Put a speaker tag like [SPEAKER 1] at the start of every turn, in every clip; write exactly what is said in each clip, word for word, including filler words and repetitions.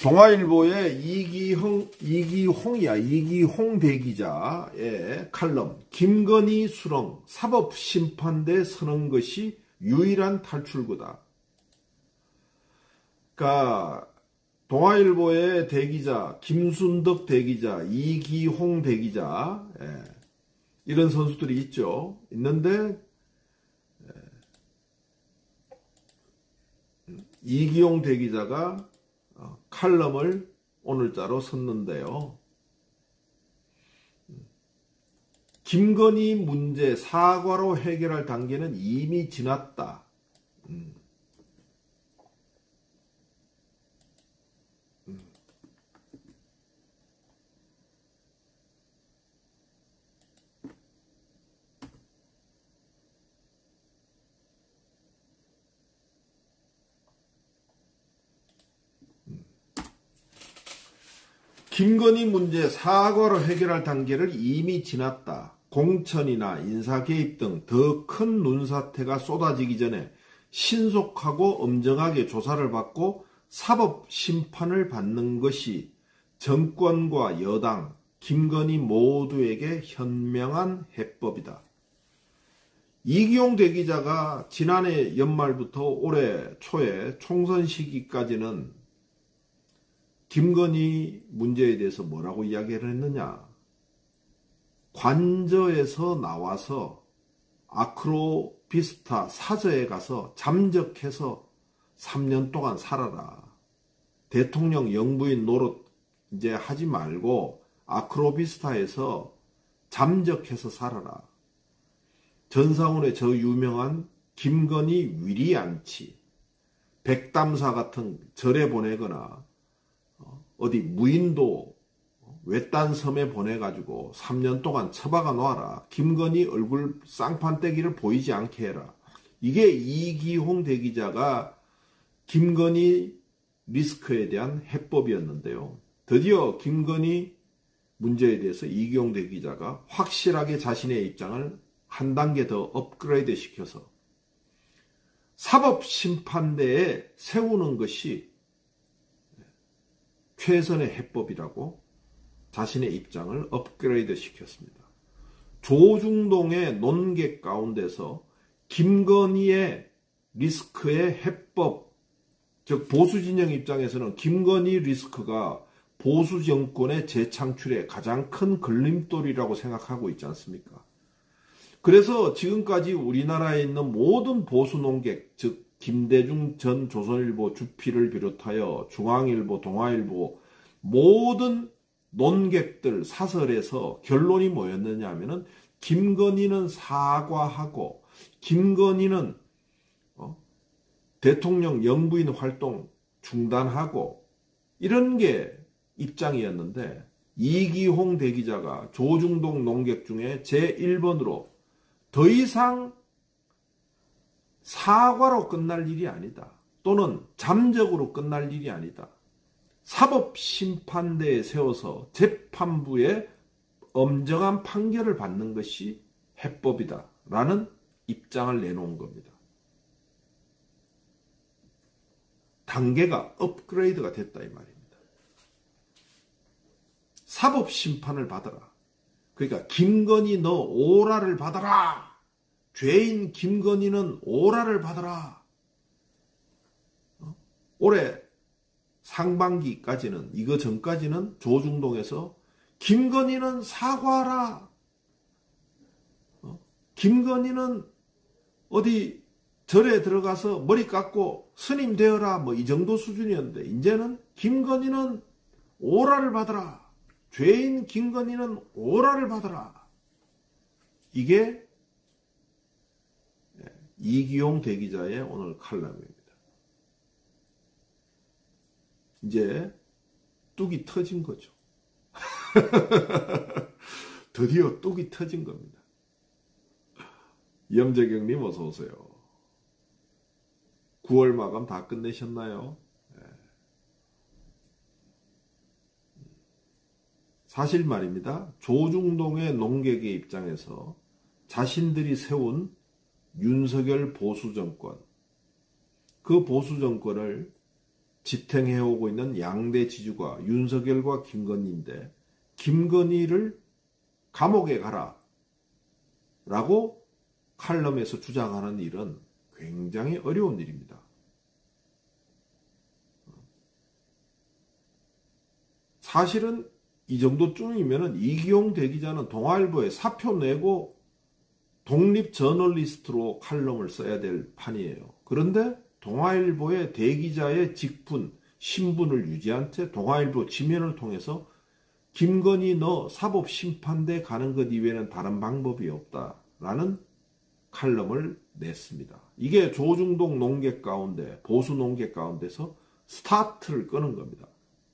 [SPEAKER 1] 동아일보의 이기홍, 이기홍이야, 이기홍 대기자의 칼럼, 김건희 수렁, 사법심판대 서는 것이 유일한 탈출구다. 그러니까 동아일보의 대기자, 김순덕 대기자, 이기홍 대기자, 예, 이런 선수들이 있죠. 있는데, 예, 이기홍 대기자가 칼럼을 오늘자로 썼는데요. 김건희 문제 사과로 해결할 단계는 이미 지났다. 음. 음. 김건희 문제 사과로 해결할 단계를 이미 지났다. 공천이나 인사 개입 등 더 큰 눈사태가 쏟아지기 전에 신속하고 엄정하게 조사를 받고 사법 심판을 받는 것이 정권과 여당, 김건희 모두에게 현명한 해법이다. 이기홍 대기자가 지난해 연말부터 올해 초에 총선 시기까지는 김건희 문제에 대해서 뭐라고 이야기를 했느냐. 관저에서 나와서 아크로비스타 사저에 가서 잠적해서 삼 년 동안 살아라. 대통령 영부인 노릇 이제 하지 말고 아크로비스타에서 잠적해서 살아라. 전상훈의 저 유명한 김건희 위리안치, 백담사 같은 절에 보내거나 어디 무인도 외딴 섬에 보내가지고 삼 년 동안 처박아 놓아라. 김건희 얼굴 쌍판떼기를 보이지 않게 해라. 이게 이기홍 대기자가 김건희 리스크에 대한 해법이었는데요. 드디어 김건희 문제에 대해서 이기홍 대기자가 확실하게 자신의 입장을 한 단계 더 업그레이드 시켜서 사법심판대에 세우는 것이 최선의 해법이라고 자신의 입장을 업그레이드 시켰습니다. 조중동의 논객 가운데서 김건희의 리스크의 해법, 즉 보수진영 입장에서는 김건희 리스크가 보수 정권의 재창출에 가장 큰 걸림돌이라고 생각하고 있지 않습니까? 그래서 지금까지 우리나라에 있는 모든 보수 논객, 즉 김대중 전 조선일보 주필을 비롯하여 중앙일보, 동아일보 모든 논객들 사설에서 결론이 뭐였느냐 하면은 김건희는 사과하고 김건희는 어? 대통령 영부인 활동 중단하고 이런 게 입장이었는데 이기홍 대기자가 조중동 논객 중에 제일 번으로 더 이상 사과로 끝날 일이 아니다. 또는 잠적으로 끝날 일이 아니다. 사법심판대에 세워서 재판부에 엄정한 판결을 받는 것이 해법이다. 라는 입장을 내놓은 겁니다. 단계가 업그레이드가 됐다 이 말입니다. 사법심판을 받아라. 그러니까 김건희 너 오라를 받아라. 죄인 김건희는 오라를 받아라. 어? 올해 상반기까지는, 이거 전까지는 조중동에서 김건희는 사과하라. 어? 김건희는 어디 절에 들어가서 머리 깎고 스님 되어라. 뭐 이 정도 수준이었는데 이제는 김건희는 오라를 받아라. 죄인 김건희는 오라를 받아라. 이게 이기홍 대기자의 오늘 칼럼입니다. 이제 뚝이 터진 거죠. 드디어 뚝이 터진 겁니다. 염재경님 어서 오세요. 구월 마감 다 끝내셨나요? 사실 말입니다. 조중동의 농객의 입장에서 자신들이 세운 윤석열 보수정권, 그 보수정권을 지탱해오고 있는 양대 지주가 윤석열과 김건희인데 김건희를 감옥에 가라 라고 칼럼에서 주장하는 일은 굉장히 어려운 일입니다. 사실은 이 정도쯤이면 이기용 대기자는 동아일보에 사표 내고 독립 저널리스트로 칼럼을 써야 될 판이에요. 그런데 동아일보의 대기자의 직분, 신분을 유지한 채 동아일보 지면을 통해서 김건희 너 사법심판대 가는 것 이외에는 다른 방법이 없다라는 칼럼을 냈습니다. 이게 조중동 농객 가운데, 보수 농객 가운데서 스타트를 끄는 겁니다.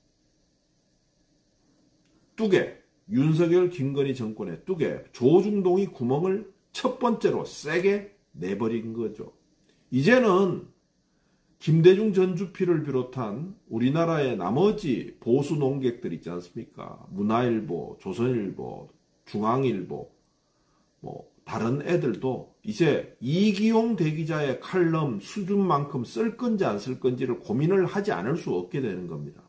[SPEAKER 1] 뚜개, 윤석열 김건희 정권의 뚜개, 조중동이 구멍을 첫 번째로 세게 내버린 거죠. 이제는 김대중 전 주필을 비롯한 우리나라의 나머지 보수 농객들 있지 않습니까? 문화일보, 조선일보, 중앙일보, 뭐 다른 애들도 이제 이기용 대기자의 칼럼 수준만큼 쓸 건지 안 쓸 건지를 고민을 하지 않을 수 없게 되는 겁니다.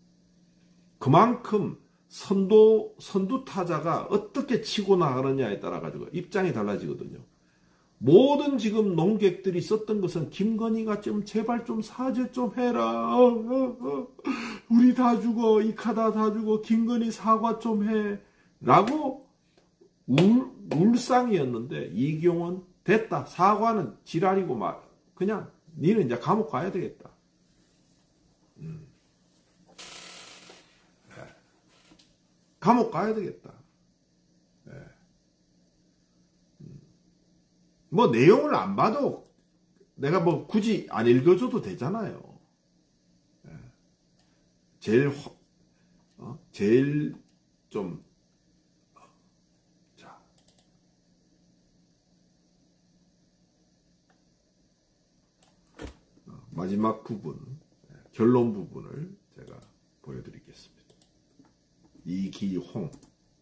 [SPEAKER 1] 그만큼 선도, 선두 타자가 어떻게 치고 나가느냐에 따라 가지고 입장이 달라지거든요. 모든 지금 농객들이 썼던 것은 김건희가 좀 제발 좀 사죄 좀 해라. 어, 어, 어. 우리 다 죽어. 이카다 다 죽어. 김건희 사과 좀 해. 라고 울, 울상이었는데 이기용은 됐다. 사과는 지랄이고 막 그냥 니는 이제 감옥 가야 되겠다. 음. 네. 감옥 가야 되겠다. 네. 음. 뭐 내용을 안 봐도 내가 뭐 굳이 안 읽어줘도 되잖아요. 네. 제일 어? 제일 좀 자. 어, 마지막 부분, 결론 부분을 제가 보여드리겠습니다. 이기홍.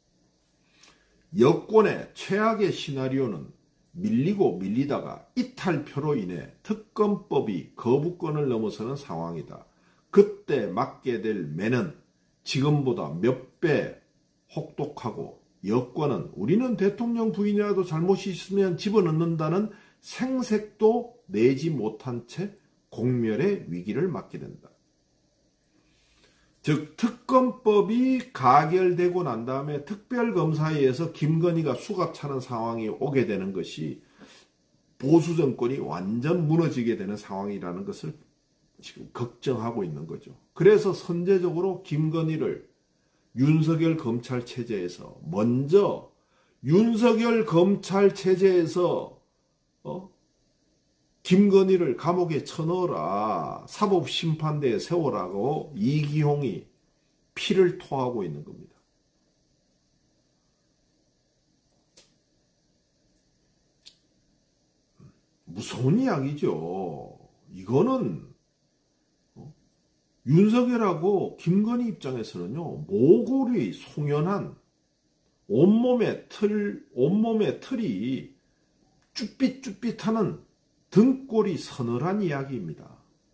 [SPEAKER 1] 여권의 최악의 시나리오는 밀리고 밀리다가 이탈표로 인해 특검법이 거부권을 넘어서는 상황이다. 그때 맞게 될 매는 지금보다 몇 배 혹독하고 여권은 우리는 대통령 부인이라도 잘못이 있으면 집어넣는다는 생색도 내지 못한 채 공멸의 위기를 맞게 된다. 즉 특검법이 가결되고 난 다음에 특별검사에 의해서 김건희가 수갑차는 상황이 오게 되는 것이 보수 정권이 완전 무너지게 되는 상황이라는 것을 지금 걱정하고 있는 거죠. 그래서 선제적으로 김건희를 윤석열 검찰 체제에서 먼저 윤석열 검찰 체제에서 어? 김건희를 감옥에 쳐넣어라. 사법심판대에 세워라고 이기홍이 피를 토하고 있는 겁니다. 무서운 이야기죠. 이거는 어? 윤석열하고 김건희 입장에서는요. 모골이 송연한 온몸의 틀, 온몸의 틀이 쭈삣쭈삣하는 등골이 서늘한 이야기입니다.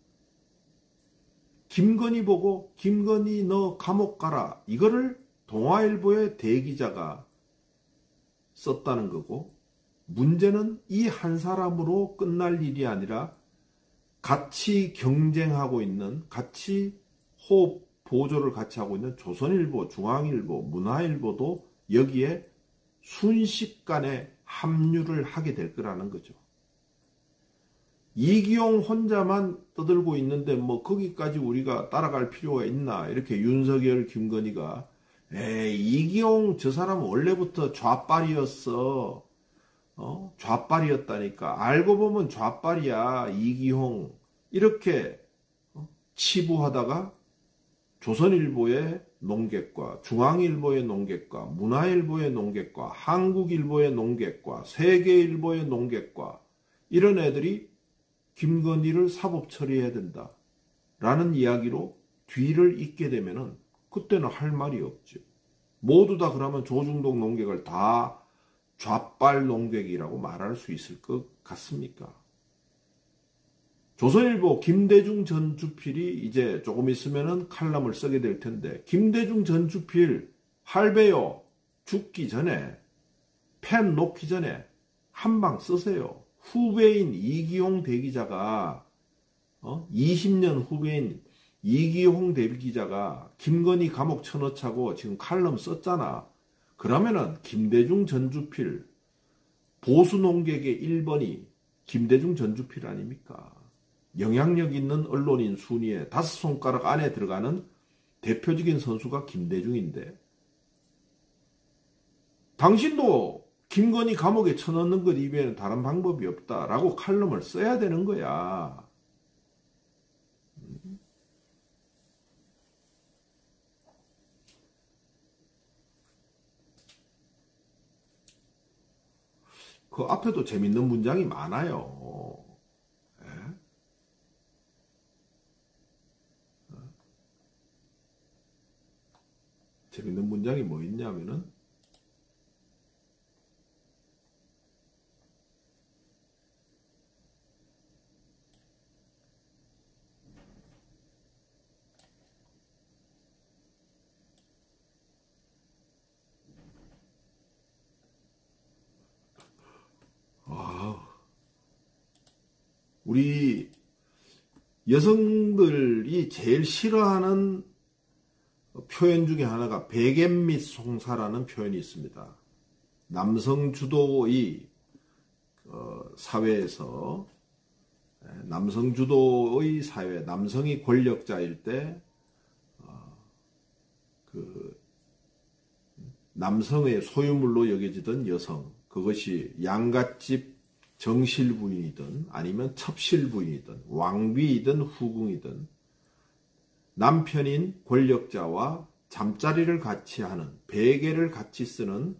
[SPEAKER 1] 김건희 보고 김건희 너 감옥 가라. 이거를 동아일보의 대기자가 썼다는 거고 문제는 이 한 사람으로 끝날 일이 아니라 같이 경쟁하고 있는 같이 호흡 보조를 같이 하고 있는 조선일보, 중앙일보, 문화일보도 여기에 순식간에 합류를 하게 될 거라는 거죠. 이기용 혼자만 떠들고 있는데 뭐 거기까지 우리가 따라갈 필요가 있나 이렇게 윤석열 김건희가 에이 이기용 저 사람은 원래부터 좌빨이었어. 어? 좌빨이었다니까. 알고 보면 좌빨이야. 이기홍 이렇게 어? 치부하다가 조선일보의 농객과 중앙일보의 농객과 문화일보의 농객과 한국일보의 농객과 세계일보의 농객과 이런 애들이 김건희를 사법 처리해야 된다 라는 이야기로 뒤를 잇게 되면은 그때는 할 말이 없죠. 모두 다 그러면 조중동 농객을 다 좌빨 농객이라고 말할 수 있을 것 같습니까? 조선일보 김대중 전 주필이 이제 조금 있으면은 칼럼을 쓰게 될 텐데, 김대중 전 주필 할배요, 죽기 전에, 펜 놓기 전에 한 방 쓰세요. 후배인 이기용 대기자가, 어? 이십 년 후배인 이기용 대기자가 김건희 감옥 쳐넣자고 지금 칼럼 썼잖아. 그러면은 김대중 전 주필, 보수 농객의 일 번이 김대중 전 주필 아닙니까? 영향력 있는 언론인 순위에 다섯 손가락 안에 들어가는 대표적인 선수가 김대중인데, 당신도 김건희 감옥에 쳐넣는 것 이외에는 다른 방법이 없다라고 칼럼을 써야 되는 거야. 그 앞에도 재밌는 문장이 많아요. 예? 재밌는 문장이 뭐 있냐면은, 아, 우리 여성들이 제일 싫어하는 표현 중에 하나가 배겜 및 송사라는 표현이 있습니다. 남성 주도의 어, 사회에서, 남성 주도의 사회, 남성이 권력자일 때, 어, 그 남성의 소유물로 여겨지던 여성, 그것이 양갓집 정실부인이든 아니면 첩실부인이든 왕비이든 후궁이든 남편인 권력자와 잠자리를 같이 하는, 베개를 같이 쓰는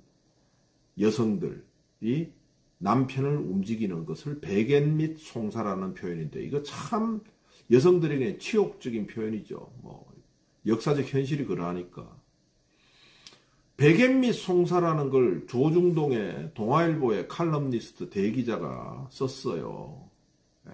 [SPEAKER 1] 여성들이 남편을 움직이는 것을 배겐 및 송사라는 표현인데, 이거 참 여성들에게 치욕적인 표현이죠. 뭐 역사적 현실이 그러하니까. 배겐 및 송사라는 걸 조중동의 동아일보의 칼럼니스트 대기자가 썼어요. 예.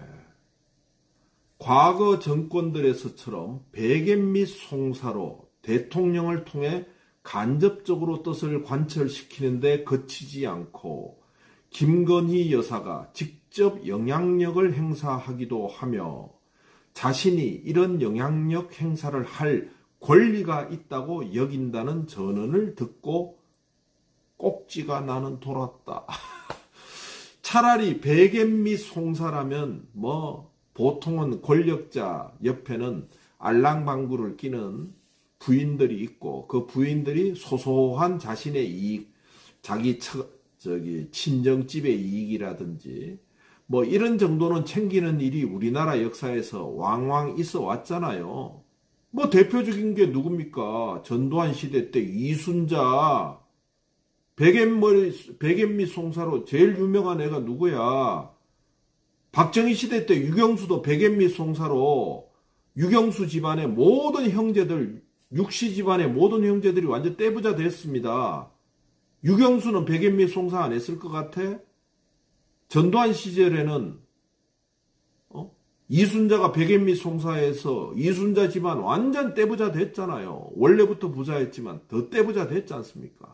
[SPEAKER 1] 과거 정권들에서처럼 배겐 및 송사로 대통령을 통해 간접적으로 뜻을 관철시키는데 그치지 않고 김건희 여사가 직접 영향력을 행사하기도 하며 자신이 이런 영향력 행사를 할 권리가 있다고 여긴다는 전언을 듣고 꼭지가 나는 돌았다. 차라리 배겜 및 송사라면 뭐 보통은 권력자 옆에는 알랑방구를 끼는 부인들이 있고, 그 부인들이 소소한 자신의 이익, 자기 처, 저기 친정집의 이익이라든지 뭐 이런 정도는 챙기는 일이 우리나라 역사에서 왕왕 있어 왔잖아요. 뭐 대표적인 게 누굽니까? 전두환 시대 때 이순자, 백엠머리, 백엠미 송사로 제일 유명한 애가 누구야? 박정희 시대 때 유경수도 백엠미 송사로 유경수 집안의 모든 형제들, 육시 집안의 모든 형제들이 완전 떼부자 됐습니다. 유경수는 백엠미 송사 안 했을 것 같아? 전두환 시절에는 어? 이순자가 백엠미 송사에서 이순자 집안 완전 떼부자 됐잖아요. 원래부터 부자였지만 더 떼부자 됐지 않습니까?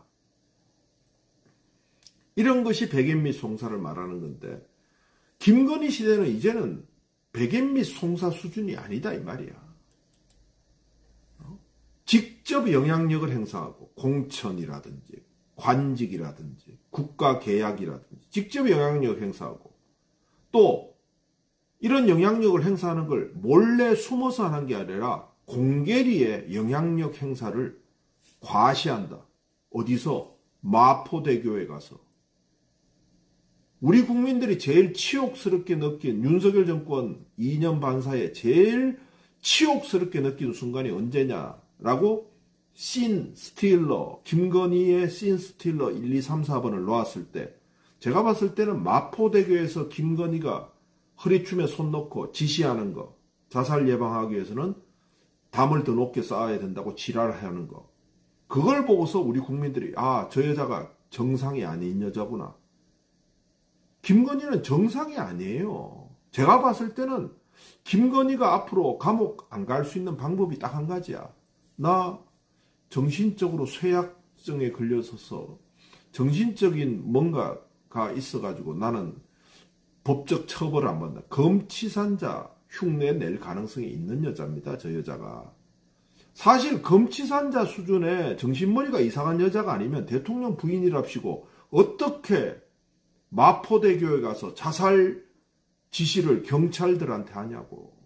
[SPEAKER 1] 이런 것이 백엠미 송사를 말하는 건데, 김건희 시대는 이제는 백엠미 송사 수준이 아니다 이 말이야. 어? 직접 영향력을 행사하고 공천이라든지 관직이라든지 국가계약이라든지 직접 영향력을 행사하고, 또 이런 영향력을 행사하는 걸 몰래 숨어서 하는 게 아니라 공개리에 영향력 행사를 과시한다. 어디서? 마포대교에 가서. 우리 국민들이 제일 치욕스럽게 느낀, 윤석열 정권 이 년 반 사이에 제일 치욕스럽게 느낀 순간이 언제냐라고 씬 스틸러, 김건희의 씬 스틸러 일, 이, 삼, 사 번을 놓았을 때, 제가 봤을 때는 마포대교에서 김건희가 허리춤에 손 넣고 지시하는 거, 자살 예방하기 위해서는 담을 더 높게 쌓아야 된다고 지랄하는 거, 그걸 보고서 우리 국민들이 아, 저 여자가 정상이 아닌 여자구나. 김건희는 정상이 아니에요. 제가 봤을 때는 김건희가 앞으로 감옥 안 갈 수 있는 방법이 딱 한 가지야. 나 정신적으로 쇠약증에 걸려서서 정신적인 뭔가가 있어가지고 나는 법적 처벌을 안 받는다. 검치산자 흉내 낼 가능성이 있는 여자입니다. 저 여자가. 사실 검치산자 수준의 정신머리가 이상한 여자가 아니면 대통령 부인이랍시고 어떻게 마포대교에 가서 자살 지시를 경찰들한테 하냐고.